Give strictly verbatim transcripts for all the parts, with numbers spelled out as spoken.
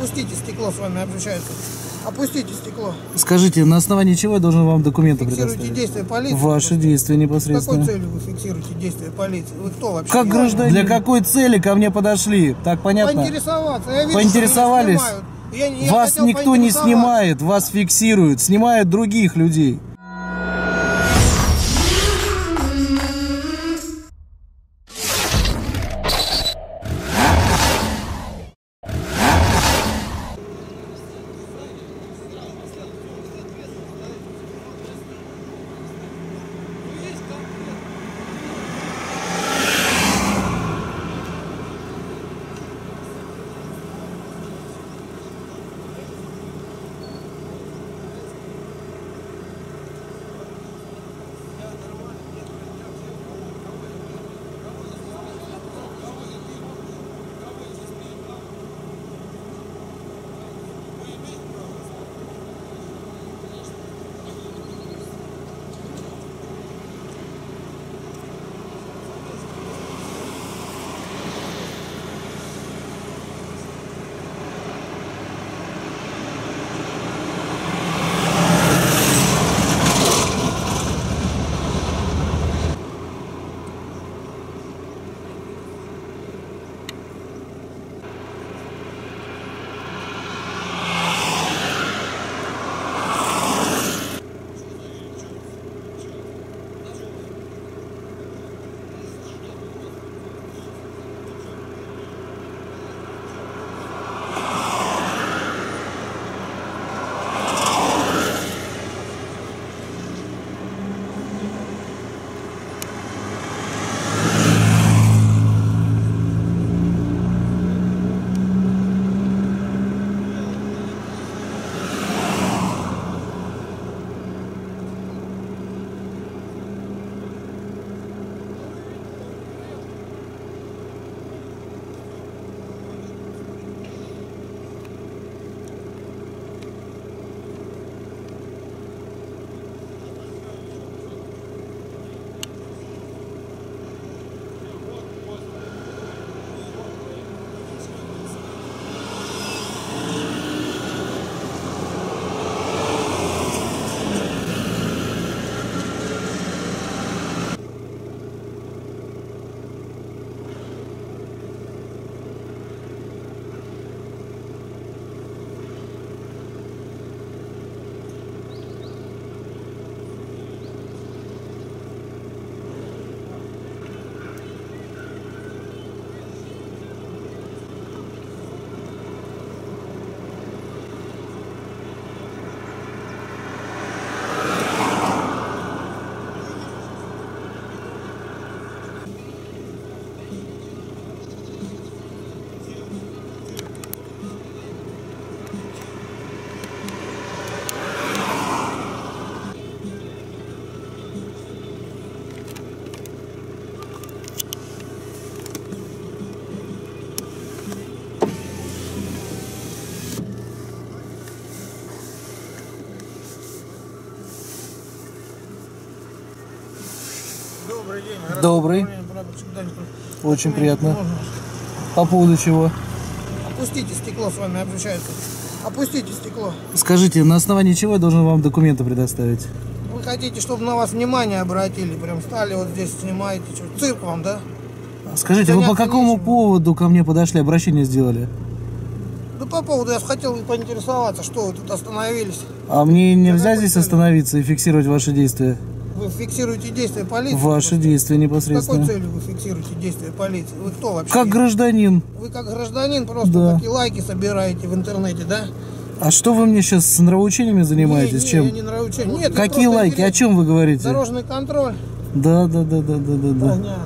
Опустите стекло, с вами общаются. Опустите стекло. Скажите, на основании чего я должен вам документы Фиксируйте предоставить? действия полиции. Ваши действия непосредственно. С какой целью вы фиксируете действия полиции? Вы кто вообще? Как гражданин? Для какой цели ко мне подошли? Так понятно? Поинтересоваться. Я вижу, Поинтересовались? что меня снимают. Я, я вас никто не снимает, вас фиксируют, снимают других людей. Добрый день. Добрый. Очень приятно. По поводу чего? Опустите стекло, с вами общаются. Опустите стекло. Скажите, на основании чего я должен вам документы предоставить? Вы хотите, чтобы на вас внимание обратили? Прям стали вот здесь, снимаете. Что, цирк вам, да? Скажите, вы по какому поводу ко мне подошли, обращение сделали? Ну, по поводу, я хотел поинтересоваться, что вы тут остановились. А мне нельзя здесь остановиться и фиксировать ваши действия? Вы фиксируете действия полиции? Ваши действия непосредственно. С какой целью вы фиксируете действия полиции? Вы кто вообще? Как гражданин. Вы как гражданин просто да. такие лайки собираете в интернете, да? А что вы мне сейчас с нравоучениями занимаетесь? Не, не, Чем? Я не нравоучение. Нет, какие лайки? О чем вы говорите? Дорожный контроль. Да, да, да, да, да, да. Понятно.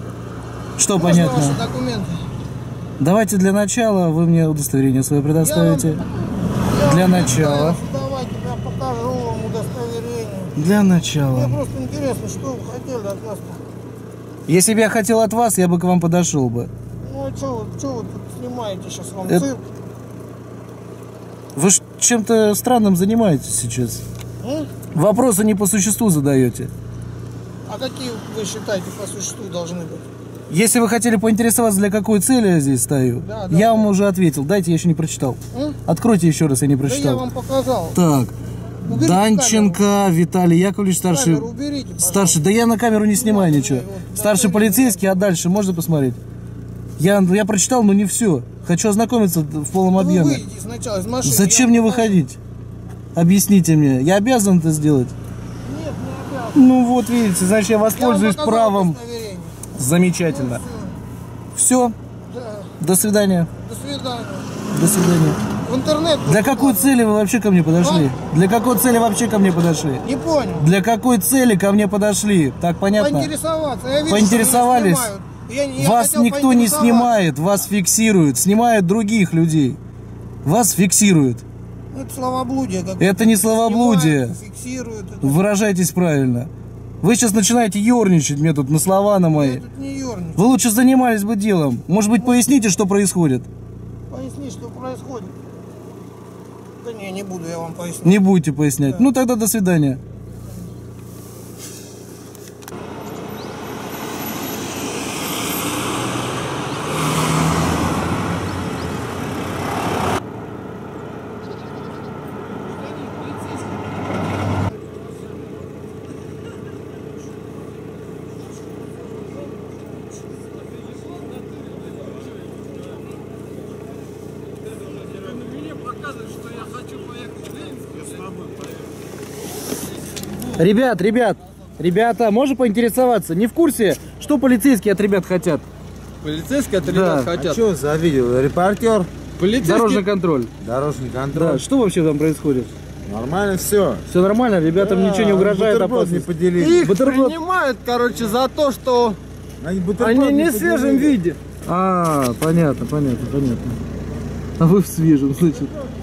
Что Можно понятно? ваши документы? Давайте для начала вы мне удостоверение свое предоставите. Я вам, для я начала. Давайте я покажу вам удостоверение. Для начала. Мне просто интересно, что вы хотели от нас. Если бы я хотел от вас, я бы к вам подошел бы. Ну а что вы, что вы тут снимаете сейчас? Вам Это... цирк? Вы чем-то странным занимаетесь сейчас. М? Вопросы не по существу задаете. А какие вы считаете по существу должны быть? Если вы хотели поинтересоваться, для какой цели я здесь стою, Да, да, я да. вам уже ответил. Дайте, я еще не прочитал. М? Откройте еще раз, я не Да я прочитал. вам показал. Так, Уберите Данченко Виталий Яковлевич, старший... Камеру уберите, пожалуйста. Старший, да я на камеру не снимаю Вот, ничего. вот, вот, Старший да, полицейский, а дальше можно посмотреть? Я, я прочитал, но не все. Хочу ознакомиться в полном Вы объеме. выйдите сначала из машины. Зачем я мне вам покажу. выходить? Объясните мне. Я обязан это сделать? Нет, не обязан. Ну вот, видите, значит, я Я вам воспользуюсь показал правом. удостоверение. Замечательно. Все. Да. До свидания. До свидания. До свидания. В интернет. Для какой цели вы вообще ко мне подошли? Для какой цели вообще ко мне подошли? Не понял. Для какой цели ко мне подошли? Так понятно? Поинтересоваться. Я вижу, Поинтересовались? что меня снимают. Я не- я Вас хотел никто не поинтересоваться. снимает, вас фиксируют, снимают других людей. Вас фиксируют. Ну, это словоблудие. какое-то. Это не словоблудие. Снимают, фиксируют. Это... Выражайтесь правильно. Вы сейчас начинаете ерничать мне тут на слова на мои. Я тут не ерничаю. Вы лучше занимались бы делом. Может быть, поясните, что происходит? Поясни, что происходит. Да не, не буду я вам пояснять. Не будете пояснять. Ну тогда до свидания. Ребят, ребят, ребята, можно поинтересоваться? Не в курсе, что полицейские от ребят хотят? Полицейские от Да. ребят хотят. А что за видео? Репортер? Полицейские... Дорожный контроль. Дорожный Да, контроль. что вообще там происходит? Нормально все. Все нормально, ребятам ничего не угрожает, бутерброд не опасность. поделили. Их Бутерброд. принимают, короче, за то, что Они, бутерброд они не в поделили. свежем виде. А, понятно, понятно, понятно. А вы в свежем, значит.